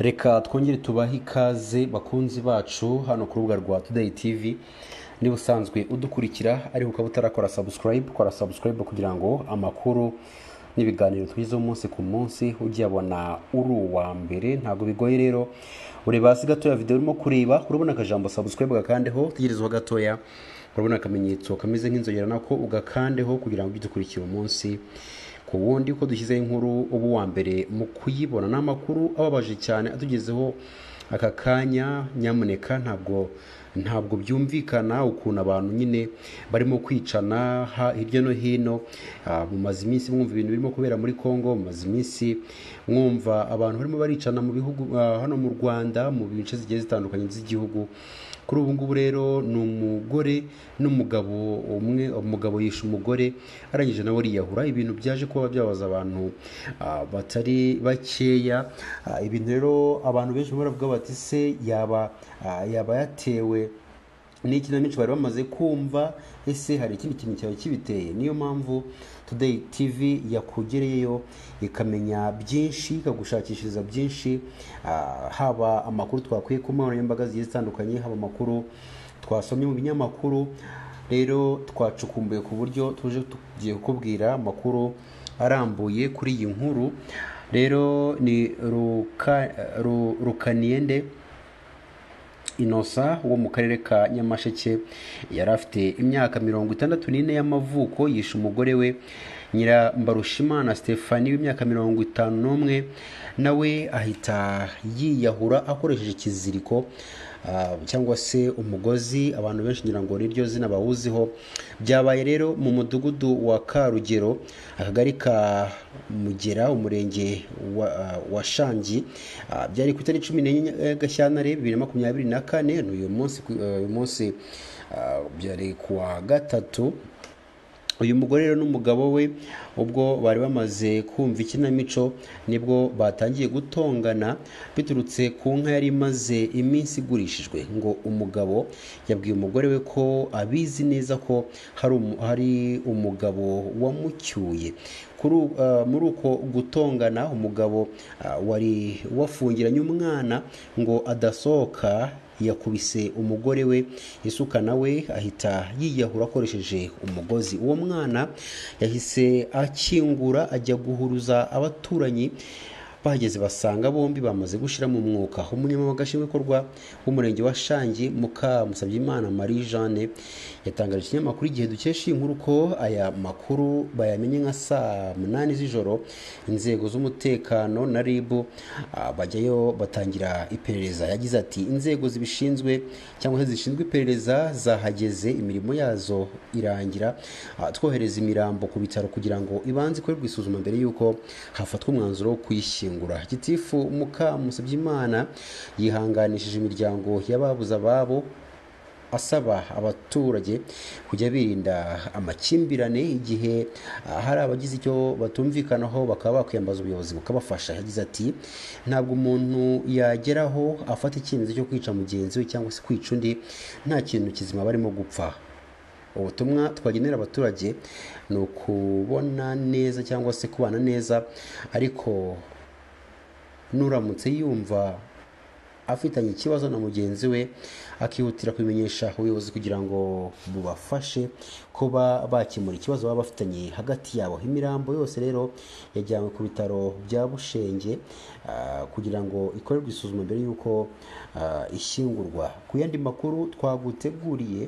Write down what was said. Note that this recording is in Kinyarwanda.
reka twongere tubahe ikaze bakunzi bacu hano ku rubuga rwa Today TV. Niba usanzwe udukurikira ariko ukaba utarakora subscribe, kora subscribe kugira ngo amakuru n'ibiganiro tugize umunsi ku munsi ujye abona uri uwa mbere. Ntabwo bigoye rero, ureba hasi gatoya video urimo kureba, urabona akajambo subscribe gakandeho, tegerezwa gatoya urabona akamenyetso kameze nk'inzogera nako ugakandeho kugira ngo ujye dukurikira umunsi ku wundi uko dushyizeho inkuru ubu wa mbere mu kuyibona. N'amakuru ababaje cyane atugezeho aka kanya. Nyamuneka ntabwo byumvikana ukuntu abantu nyine barimo kwicana hirya no hino. Mumaze iminsi mwumva ibintu birimo kubera muri Congo, mumaze iminsi mwumva abantu barimo baricana mu bihugu hano mu Rwanda, mu bice zigiye zitandukanye z'igihugu. Kuri ubu ngubu rero ni umugore n'umugabo umwe, umugabo yishe umugore arangije nawe ariyahura. Ibintu byaje kuba byabaza abantu batari bakeya. Ibintu rero abantu benshi baravuga bati se yaba yatewe n'ikinamico bari bamaze kumva, ese hari ikindi kintu cyawe kibiteye? Niyo mpamvu Today TV yakugereyeyo ikamenya byinshi, ikagushakishiriza byinshi, haba amakuru twakwiye ku nkoranyambaga zigiye zitandukanye, haba amakuru twasomye mu binyamakuru. Rero twacukumbuye ku buryo tuje tugiye kukubwira amakuru arambuye kuri iyi nkuru. Rero ni Rukaniende Innocent wo mu karere ka Nyamasheke, yari afite imyaka 64 y'amavuko. Yishe umugore we Nyirambarushimana Stephanie w'imyaka 51, nawe ahita yiyahura akoresheje ikiziriko cyangwa se umugozi. Abantu benshi ngira ngo niryo zina bawuziho. Byabaye rero mu mudugudu wa Karugero, akagari ka Mugera, umurenge wa Shangi. Byari ku itariki 14 Gashyantare 2024. Uyu munsi byari kuwa gatatu. Uyu mugore rero n'umugabo we ubwo bari bamaze kumva ikinamico nibwo batangiye gutongana biturutse ku nka yari imaze iminsi igurishijwe. Ngo umugabo yabwiye umugore we ko abizi neza ko hari umugabo wamucyuye. Muri uko gutongana, umugabo wari wafungiranye umwana ngo adasohoka yakubise umugore we isuka, nawe ahita yiyahura akoresheje umugozi. Uwo mwana yahise akingura ajya guhuruza abaturanyi. Bahageze basanga bombi bamaze gushira mu mwuka. Umunyamabanga nshingwabikorwa w'umurenge wa Shangi Musabyimana Marie Jeanne yatangaje ikinyamakuru Igihe dukesha iyi nkuru ko aya makuru bayamenye nka saa 8 z'ijoro. Inzego z'umutekano na RIB bajyayo batangira iperereza. Yagize ati inzego zibishinzwe cyangwa se zishinzwe iperereza zahageze, imirimo yazo irangira, twohereza imirambo ku bitaro kugira ngo ibanze ikorerwe isuzuma mbere yuko hafatwa umwanzuro wo kuyishyingura. Gitifu Musabyimana yihanganishije imiryango y'ababuze ababo, asaba abaturage kujya birinda amakimbirane igihe hari abagize icyo batumvikanaho bakaba bakwiyambaza ubuyobozi bukabafasha. Yagize ati ntabwo umuntu yageraho afata icyemezo cyo kwica mugenzi we cyangwa se kwica undi nta kintu kizima barimo gupfa. Ubutumwa twagenera abaturage ni ukubona neza cyangwa se kubana neza, ariko nuramutse yumva afitanye ikibazo na mugenzi we akihutira kubimenyesha ubuyobozi kugira ngo bubafashe kuba bakemura ikibazo baba bafitanye hagati yabo. Imirambo yose rero yajyanywe ku bitaro bya Bushenge kugira ngo ikorerwe isuzuma mbere yuko ishyingurwa. Ku yandi makuru twaguteguriye,